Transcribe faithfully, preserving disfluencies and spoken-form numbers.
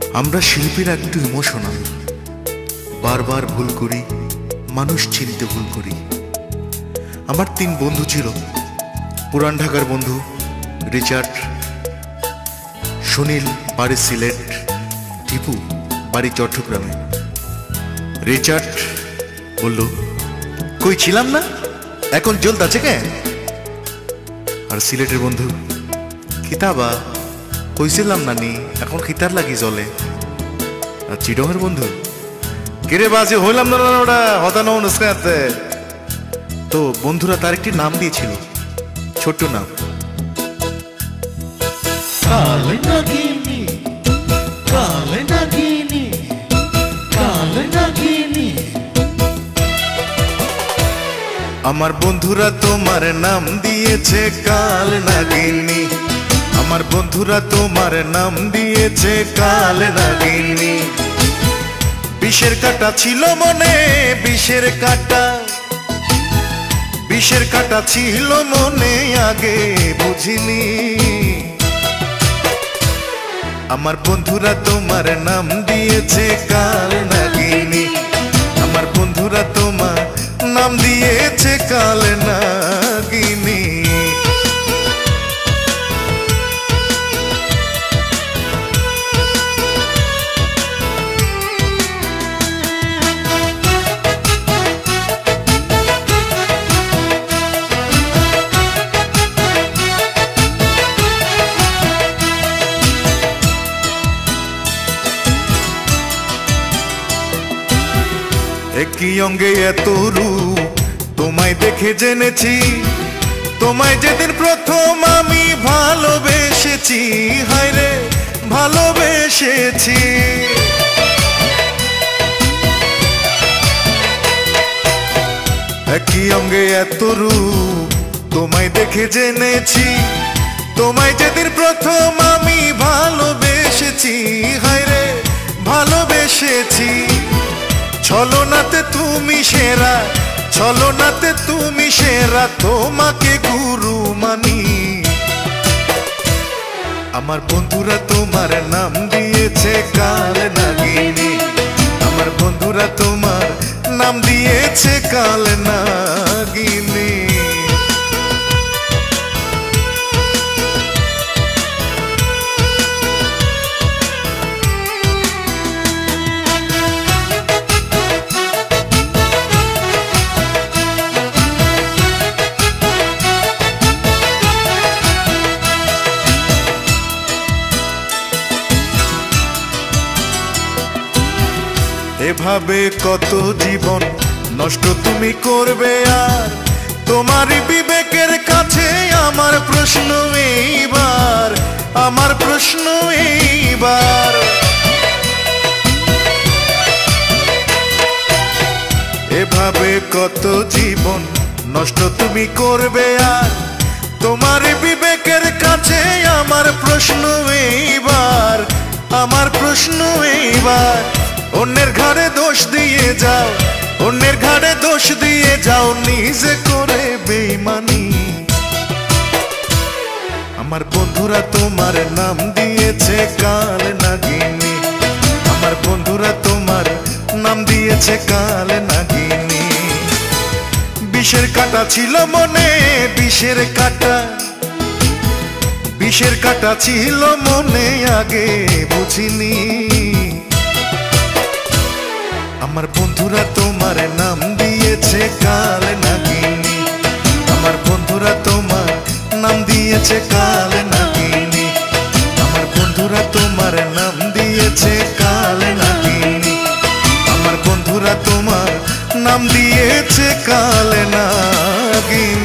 আমরা শিল্পীরা একটু ইমোশনাল, বারবার ভুল করি, মানুষ চিনতে ভুল করি। আমার তিন বন্ধু ছিল, পুরান ঢাকার বন্ধু রিচার্ড, সুনীল বাড়ি সিলেট, টিপু বাড়ি চট্টগ্রামে। রিচার্ড বলল, কই ছিলাম না, এখন জ্বলতে আছে কেন? আর সিলেটের বন্ধু, কিতাবা কইছিলাম নানি, এখন খিতার লাগি জলে। আর চিডংয়ের বন্ধু, কেরে বাজে হইলাম না ওটা হতানো অনুষ্ঠানে। তো বন্ধুরা তার একটি নাম দিয়েছিল, ছোট্ট নাম, কালে নাগিনী, কালে নাগিনী, কালে নাগিনী। আমার বন্ধুরা তোমার নাম দিয়েছে কাল নাগিনী, আমার বন্ধুরা তোমার নাম দিয়েছে কাল নাগিনী। বিষের কাঁটা ছিল মনে, বিষের কাঁটা, বিষের কাঁটা ছিল মনে, আগে বুঝিনি। আমার বন্ধুরা তোমার নাম দিয়েছে কাল নাগিনী, আমার বন্ধুরা তোমার নাম দিয়েছে কাল নাগিনী। একই অঙ্গে এত রূপ তোমায় দেখে জেনেছি, তোমায় যেদিন প্রথম আমি ভালোবেসেছি, হায় রে ভালোবেসেছি। একই অঙ্গে এত রূপ তোমায় দেখে জেনেছি, তোমায় যেদিন প্রথম আমি ভালোবেসেছি, হায় রে ভালোবেসেছি। ছলনাতে তুমি সেরা, ছলনাতে তুমি সেরা, তোমাকে গুরু মানি। আমার বন্ধুরা তোমার নাম দিয়েছে কাল নাগিনী, আমার বন্ধুরা তোমার নাম দিয়েছে কাল নাগিনী। এভাবে কত জীবন নষ্ট তুমি করবে, আর তোমার বিবেকের কাছে আমার প্রশ্ন এইবার, আমার প্রশ্ন এইবার। এভাবে কত জীবন নষ্ট তুমি করবে, আর তোমার বিবেকের কাছে আমার প্রশ্ন এইবার, আমার প্রশ্ন এইবার। অন্যের ঘাড়ে দোষ দিয়ে যাও, অন্যের ঘাড়ে দোষ দিয়ে যাও, নিজে করে বেঈমানি। আমার বন্ধুরা তোমার নাম দিয়েছে কাল নাগিনী, আমার বন্ধুরা তোমার নাম দিয়েছে কাল নাগিনী। বিষের কাঁটা ছিল মনে, বিষের কাঁটা, বিষের কাঁটা ছিল মনে, আগে বুঝিনি। আমার বন্ধুরা তোমার নাম দিয়েছে কাল নাগিনী, আমার বন্ধুরা তোমার নাম দিয়েছে কাল নাগিনী, আমার বন্ধুরা তোমার নাম দিয়েছে কাল নাগিনী, আমার বন্ধুরা তোমার নাম দিয়েছে কাল নাগিনী।